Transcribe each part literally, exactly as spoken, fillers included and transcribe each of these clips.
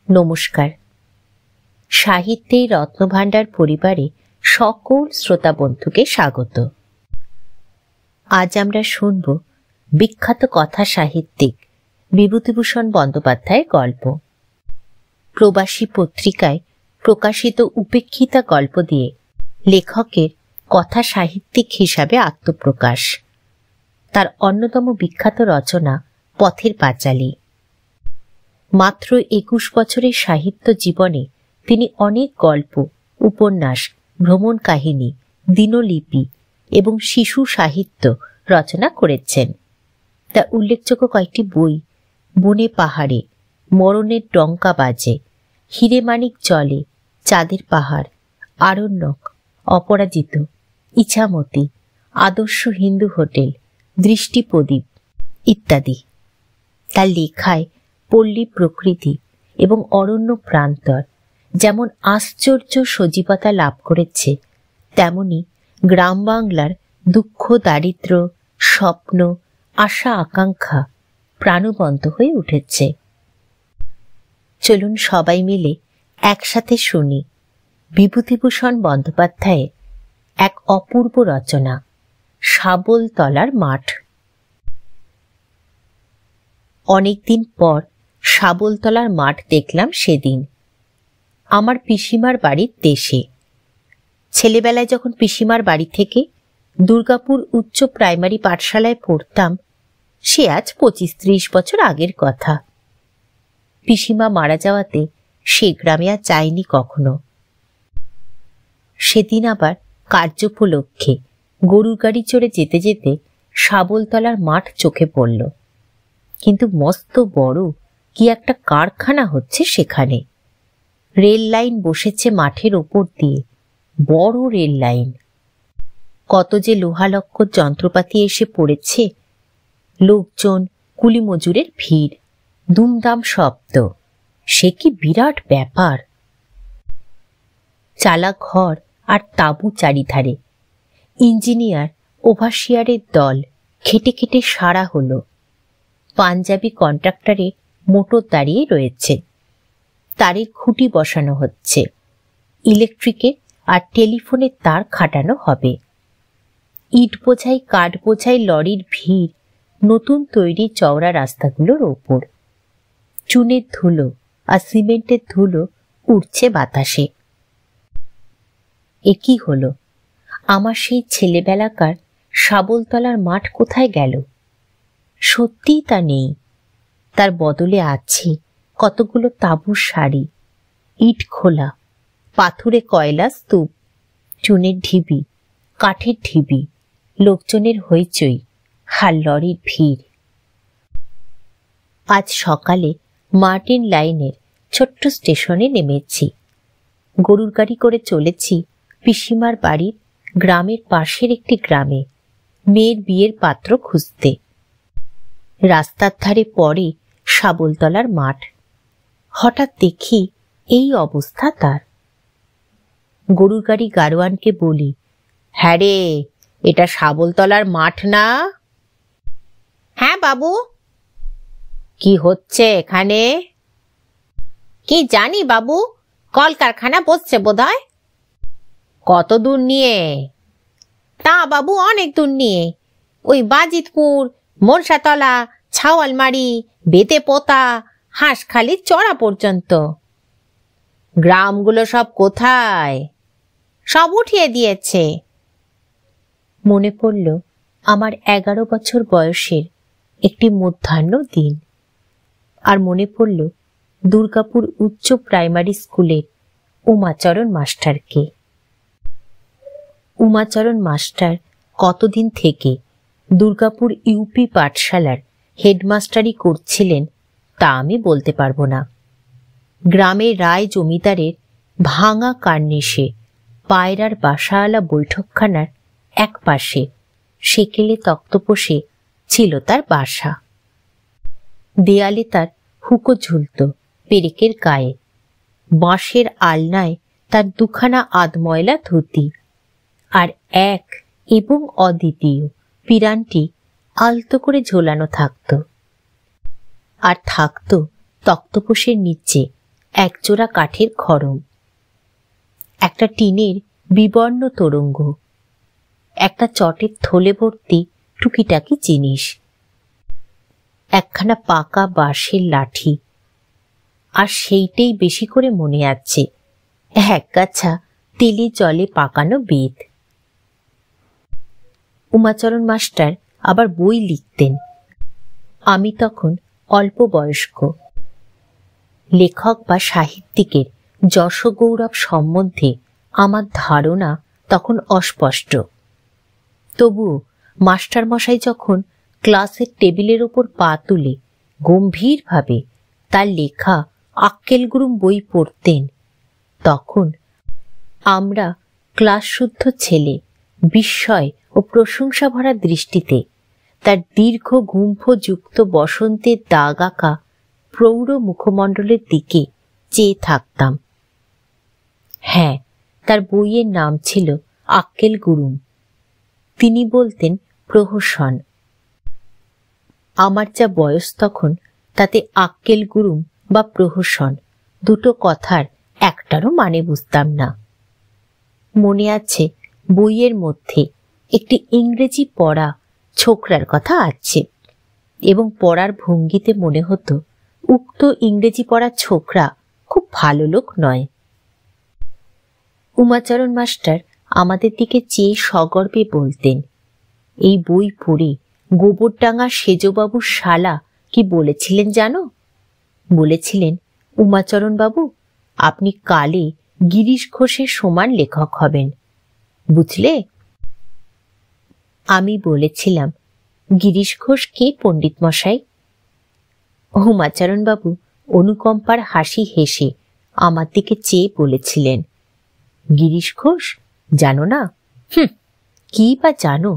নমস্কার। সাহিত্যের রত্নভাণ্ডার পরিবারে সকল শ্রোতা বন্ধুকে স্বাগত। আজ আমরা শুনব বিখ্যাত কথা সাহিত্যিক বিভূতিভূষণ বন্দ্যোপাধ্যায়ের গল্প। প্রবাসী পত্রিকায় প্রকাশিত উপেক্ষিতা গল্প দিয়ে লেখকের কথা সাহিত্যিক হিসাবে আত্মপ্রকাশ। তার অন্যতম বিখ্যাত রচনা পথের পাঁচালী। মাত্র একুশ বছরের সাহিত্য জীবনে তিনি অনেক গল্প, উপন্যাস, ভ্রমণ কাহিনী, দিনলিপি এবং শিশু সাহিত্য রচনা করেছেন। তার উল্লেখযোগ্য কয়েকটি বই বনে পাহাড়ে, মরণের ডঙ্কা বাজে, হিরেমানিক জলে, চাঁদের পাহাড়, আরণ্যক, অপরাজিত, ইছামতি, আদর্শ হিন্দু হোটেল, দৃষ্টি প্রদীপ ইত্যাদি। তার লেখায় পল্লী প্রকৃতি এবং অরণ্য প্রান্তর যেমন আশ্চর্য সজীবতা লাভ করেছে, তেমনি গ্রাম বাংলার দুঃখ, দারিদ্র, স্বপ্ন, আশা, আকাঙ্ক্ষা প্রাণবন্ত হয়ে উঠেছে। চলুন সবাই মিলে একসাথে শুনি বিভূতিভূষণ বন্দ্যোপাধ্যায়ের এক অপূর্ব রচনা, শাবলতলার মাঠ। অনেকদিন পর শাবলতলার মাঠ দেখলাম সেদিন। আমার পিসিমার বাড়ির দেশে। ছেলেবেলায় যখন পিসিমার বাড়ি থেকে দুর্গাপুর উচ্চ প্রাইমারি পাঠশালায় পড়তাম, সে আজ পঁচিশ ত্রিশ বছর আগের কথা। পিসিমা মারা যাওয়াতে সে গ্রামে আর যায়নি কখনো। সেদিন আবার কার্যোপলক্ষে গরুর গাড়ি চড়ে যেতে যেতে শাবলতলার মাঠ চোখে পড়ল। কিন্তু মস্ত বড় কি একটা কারখানা হচ্ছে সেখানে। রেল লাইন বসেছে মাঠের ওপর দিয়ে, বড় রেল লাইন। কত যে লোহালক্কর যন্ত্রপাতি এসে পড়েছে, লোকজন, কুলি মজুরের ভিড়, দুমদাম শব্দ, সে কি বিরাট ব্যাপার। চালা ঘর আর তাঁবু চারিধারে। ইঞ্জিনিয়ার, ওভারসিয়ারের দল খেটে খেটে সারা হলো। পাঞ্জাবি কন্ট্রাক্টরে মোটর দাঁড়িয়ে রয়েছে, তারের খুঁটি বসানো হচ্ছে, ইলেকট্রিকের আর টেলিফোনের তার খাটানো হবে। ইট বোঝাই, কাঠ বোঝাই লরির ভিড় নতুন তৈরি চওড়া রাস্তাগুলোর ওপর। চুনের ধুলো আর সিমেন্টের ধুলো উড়ছে বাতাসে। এ কি হলো? আমার সেই ছেলেবেলাকার শাবলতলার মাঠ কোথায় গেল? সত্যিই তা নেই। তার বদলে আছে কতগুলো তাঁবুর সারি, ইট খোলা, পাথুরে কয়লা স্তূপ, চুনের ঢিবি, কাঠের ঢিবি, লোকজনের হইচই, আর লরির ভিড়। আজ সকালে মার্টিন লাইনের ছোট্ট স্টেশনে নেমেছি। গরুর গাড়ি করে চলেছি পিসিমার বাড়ির গ্রামের পাশের একটি গ্রামে মেয়ের বিয়ের পাত্র খুঁজতে। রাস্তার ধারে পড়ে শাবলতলার মাঠ। হঠাৎ দেখি এই অবস্থা তার। গরুর গাড়ি গাড়োয়ানকে বলি, হ্যাঁ রে, এটা শাবলতলার মাঠ না? হ্যাঁ বাবু। কি হচ্ছে এখানে? কি জানি বাবু, কলকারখানা বসছে বোধহয়। কত দূর নিয়ে? তা বাবু অনেক দূর নিয়ে, ওই বাজিতপুর, মনসাতলা, ছাওয়ালমারি, বেতে পোতা, হাঁসখালি চড়া পর্যন্ত। গ্রামগুলো সব কোথায়? সব উঠিয়ে দিয়েছে। মনে পড়ল আমার এগারো বছর বয়সের একটি মধ্যাহ্ন দিন। আর মনে পড়ল দুর্গাপুর উচ্চ প্রাইমারি স্কুলের উমাচরণ মাস্টারকে। উমাচরণ মাস্টার কতদিন থেকে দুর্গাপুর ইউপি পাঠশালার হেডমাস্টারি করছিলেন তা আমি বলতে পারবো না। গ্রামের রায় জমিদারের ভাঙা কার্নিশে পায়রার বাসাওয়ালা বৈঠকখানার এক পাশে সেকেলে তক্তপোষে ছিল তার বাসা। দেয়ালে তার হুকো ঝুলত পেরেকের গায়ে। বাঁশের আলনায় তার দুখানা আধময়লা ধুতি আর এক এবং অদ্বিতীয় পিরানটি আলতো করে ঝোলানো থাকত। আর থাকত তক্তপোষের নিচে একজোড়া কাঠের খড়ম, একটা টিনের বিবর্ণ তোরঙ্গ, একটা চটের থলে ভর্তি টুকিটাকি জিনিস, একখানা পাকা বাঁশের লাঠি, আর সেইটেই বেশি করে মনে আছে একগাছা তেলে জলে পাকানো বেত। উমাচরণ মাস্টার আবার বই লিখতেন। আমি তখন অল্প বয়স্ক। লেখক বা সাহিত্যিকের যশগৌরব সম্বন্ধে আমার ধারণা তখন অস্পষ্ট। তবুও মাস্টারমশাই যখন ক্লাসের টেবিলের ওপর পা তুলে গম্ভীরভাবে তার লেখা আক্কেলগুরুম বই পড়তেন, তখন আমরা ক্লাসশুদ্ধ ছেলে বিস্ময় ও প্রশংসা ভরা দৃষ্টিতে তার দীর্ঘ গুম্ফযুক্ত বসন্তের দাগ আঁকা প্রৌঢ় মুখমণ্ডলের দিকে চেয়ে থাকতাম। হ্যাঁ, তার বইয়ের নাম ছিল আক্কেলগুরুম। তিনি বলতেন প্রহসন। আমার যা বয়স তখন, তাতে আক্কেলগুরুম বা প্রহসন দুটো কথার একটারও মানে বুঝতাম না। মনে আছে বইয়ের মধ্যে একটি ইংরেজি পড়া ছোকরার কথা আছে, এবং পড়ার ভঙ্গিতে মনে হতো উক্ত ইংরেজি পড়া ছোকরা খুব ভালো লোক নয়। উমাচরণ মাস্টার আমাদের দিকে চেয়ে সগর্বে বলতেন, এই বই পড়ে গোবরডাঙ্গার সেজবাবুর শালা কি বলেছিলেন জানো? বলেছিলেন, উমাচরণ বাবু, আপনি কালে গিরিশ ঘোষের সমান লেখক হবেন, বুঝলে? আমি বলেছিলাম, গিরিশ ঘোষ কে পণ্ডিত মশাই? উমাচরণ বাবু অনুকম্পার হাসি হেসে আমার দিকে চেয়ে বলেছিলেন, গিরিশ ঘোষ জানো না? হুম, কি বা জানো?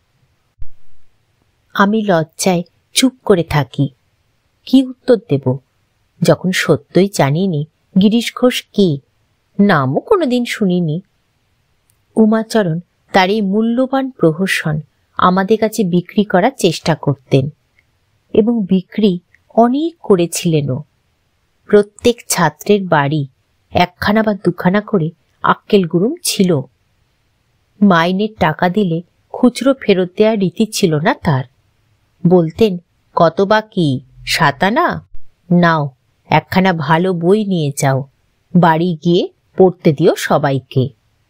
আমি লজ্জায় চুপ করে থাকি। কি উত্তর দেব, যখন সত্যই জানিনি গিরিশ ঘোষ কে, নামও কোনোদিন শুনিনি। উমাচরণ তার এই মূল্যবান প্রহসন আমাদের কাছে বিক্রি করার চেষ্টা করতেন, এবং বিক্রি অনেক করেছিলেনও। প্রত্যেক ছাত্রের বাড়ি একখানা বা দুখানা করে আক্কেলগুরুম ছিল। মাইনের টাকা দিলে খুচরো ফেরত দেওয়ার রীতি ছিল না তার। বলতেন, কত বাকি? সাতানা? নাও, একখানা ভালো বই নিয়ে যাও, বাড়ি গিয়ে পড়তে দিও সবাইকে।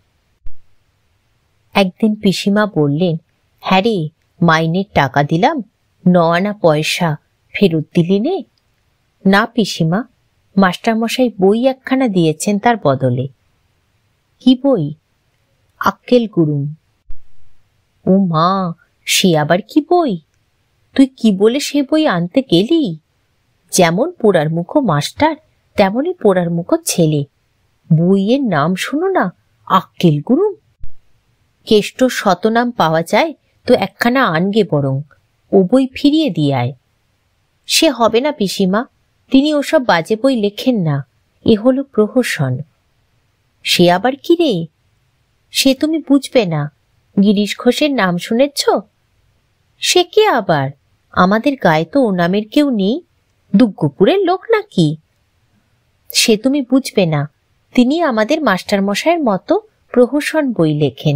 একদিন পিসিমা বললেন, হ্যাঁ রে, মাইনের টাকা দিলাম, ন আনা পয়সা ফেরত দিলি নে? না পিসিমা, মাস্টারমশাই বই একখানা দিয়েছেন তার বদলে। কি বই? আক্কেলগুরুম। ও মা, সে আবার কি বই? তুই কি বলে সে বই আনতে গেলি? যেমন পোড়ার মুখো মাস্টার, তেমনই পোড়ার মুখো ছেলে। বইয়ের নাম শোনো না, আক্কেলগুরুম। কেষ্ট শতনাম পাওয়া যায় তো একখানা আনগে বরং, ও বই ফিরিয়ে দিয়ে আয়। সে হবে না পিসিমা, তিনি ওসব বাজে বই লেখেন না, এ হলো প্রহসন। সে আবার কি রে? সে তুমি বুঝবে না। গিরিশ ঘোষের নাম শুনেছ? সে কে আবার? আমাদের গায়ে তো ও নামের কেউ নেই, দুগ্গপুরের লোক নাকি? সে তুমি বুঝবে না, তিনি আমাদের মাস্টারমশাইয়ের মতো প্রহসন বই লেখেন।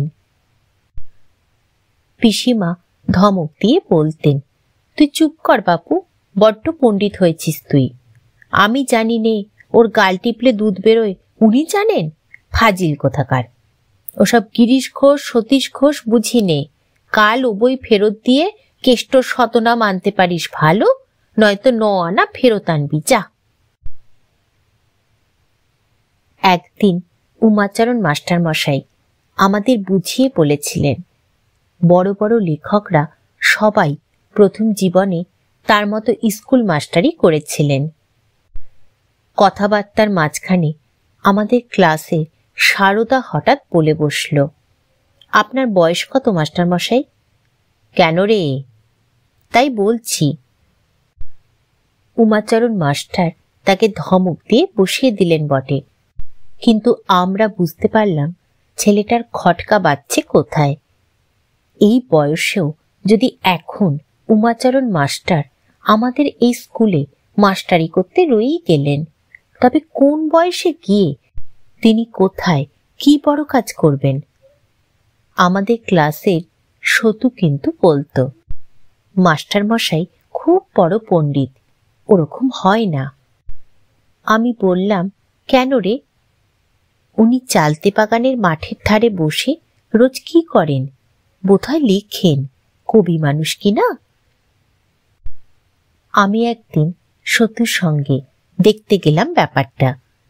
পিসিমা ধমক দিয়ে বলতেন, তুই চুপ কর বাপু, বড্ড পণ্ডিত হয়েছিস তুই। আমি জানি নে ওর গাল টিপলে দুধ বেরোয়, উনি জানেন? ফাজিল কোথাকার। ওসব গিরিশ ঘোষ সতীশ ঘোষ বুঝি নে। কাল ও বই ফেরত দিয়ে কেষ্ট শতনাম আনতে পারিস ভালো, নয়তো ন আনা ফেরত আনবি, যা। একদিন উমাচরণ মাস্টারমশাই আমাদের বুঝিয়ে বলেছিলেন, বড় বড় লেখকরা সবাই প্রথম জীবনে তার মতো স্কুল মাস্টারই করেছিলেন। কথাবার্তার মাঝখানে আমাদের ক্লাসে সারদা হঠাৎ বলে বসল, আপনার বয়স কত মাস্টারমশাই? কেন রে? তাই বলছি। উমাচরণ মাস্টার তাকে ধমক দিয়ে বসিয়ে দিলেন বটে, কিন্তু আমরা বুঝতে পারলাম ছেলেটার খটকা বাজছে কোথায়। এই বয়সেও যদি এখন উমাচরণ মাস্টার আমাদের এই স্কুলে মাস্টারি করতে রয়েই গেলেন, তবে কোন বয়সে গিয়ে তিনি কোথায় কি বড় কাজ করবেন? আমাদের ক্লাসের সতু কিন্তু বলতো, মাস্টারমশাই খুব বড় পণ্ডিত, ওরকম হয় না। আমি বললাম, কেন রে? উনি চালতে বাগানের মাঠের ধারে বসে রোজ কি করেন? বোধহয় লেখেন, কবি মানুষ কি না? আমি একদিন সতুর সঙ্গে দেখতে গেলাম ব্যাপারটা।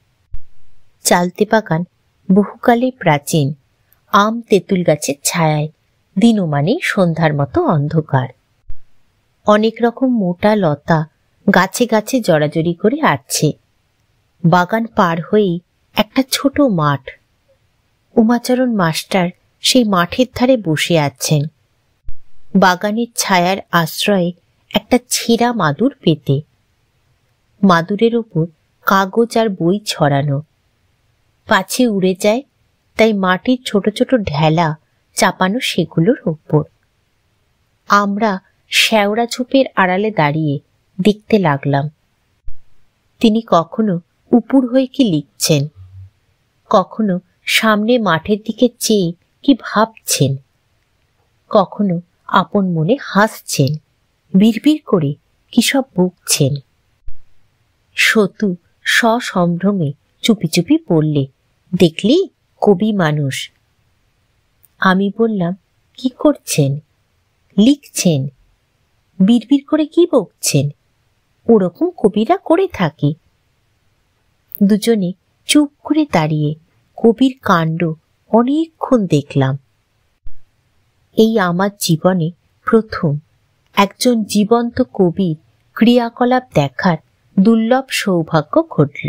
চালতে বাগান বহুকালে প্রাচীন, আম তেঁতুল গাছের ছায়ায় দিনমানে সন্ধ্যার মতো অন্ধকার। অনেক রকম মোটা লতা গাছে গাছে জড়াজড়ি করে আছে। বাগান পার হয়েই একটা ছোট মাঠ। উমাচরণ মাস্টার সেই মাঠের ধারে বসে আছেন, বাগানের ছায়ার আশ্রয়ে একটা ছেঁড়া মাদুর পেতে। মাদুরের ওপর কাগজ আর বই ছড়ানো, পাছে উড়ে যায় তাই মাটির ছোট ছোট ঢেলা চাপানো সেগুলোর ওপর। আমরা শ্যাওড়া ঝোপের আড়ালে দাঁড়িয়ে দেখতে লাগলাম। তিনি কখনো উপুর হয়ে কি লিখছেন, কখনো সামনে মাঠের দিকে চেয়ে কি ভাবছেন, কখনো আপন মনে হাসছেন, বিড়বিড় করে কি সব বকছেন। সতু সসম্ভ্রমে চুপি চুপি বললে, দেখলি, কবি মানুষ। আমি বললাম, কি করছেন? লিখছেন। বিড়বিড় করে কি বকছেন? ওরকম কবিরা করে থাকে। দুজনে চুপ করে দাঁড়িয়ে কবির কাণ্ড অনেকক্ষণ দেখলাম। এই আমার জীবনে প্রথম একজন জীবন্ত কবির ক্রিয়াকলাপ দেখার দুর্লভ সৌভাগ্য ঘটল।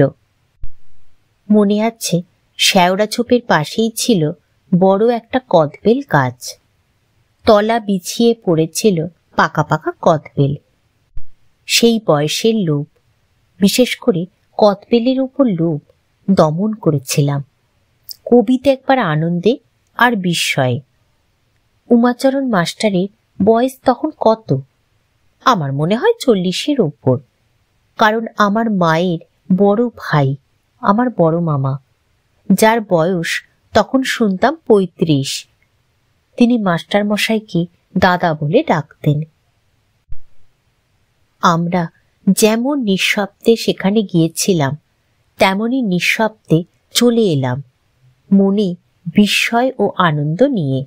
মনে আছে, শ্যাওড়া ঝোপের পাশেই ছিল বড় একটা কদবেল গাছ। তলা বিছিয়ে পড়েছিল পাকা পাকা কদবেল। সেই বয়সের লোভ, বিশেষ করে কদবেলের উপর লোভ দমন করেছিলাম। কবি দেখবার আনন্দে আর বিস্ময়ে। উমাচরণ মাস্টারের বয়স তখন কত? আমার মনে হয় চল্লিশের ওপর, কারণ আমার মায়ের বড় ভাই, আমার বড় মামা, যার বয়স তখন শুনতাম পঁয়ত্রিশ, তিনি মাস্টার মশাইকে দাদা বলে ডাকতেন। আমরা যেমন নিঃশব্দে সেখানে গিয়েছিলাম, তেমনি নিঃশব্দে চলে এলাম, মনে বিস্ময় ও আনন্দ নিয়ে।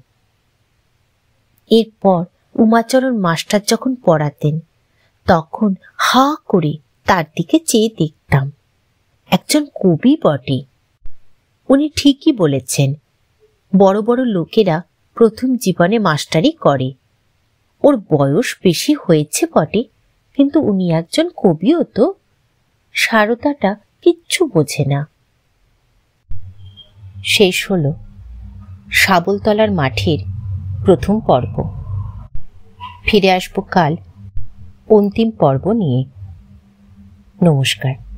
এরপর উমাচরণ মাস্টার যখন পড়াতেন, তখন হা করে তার দিকে চেয়ে দেখতাম। একজন কবি বটে। উনি ঠিকই বলেছেন, বড় বড় লোকেরা প্রথম জীবনে মাস্টারি করে। ওর বয়স বেশি হয়েছে বটে, কিন্তু উনি একজন কবিও তো। সারদাটা কিচ্ছু বোঝে না। শেষ হলো শাবলতলার মাঠের প্রথম পর্ব। ফিরে আসবো কাল অন্তিম পর্ব নিয়ে। নমস্কার।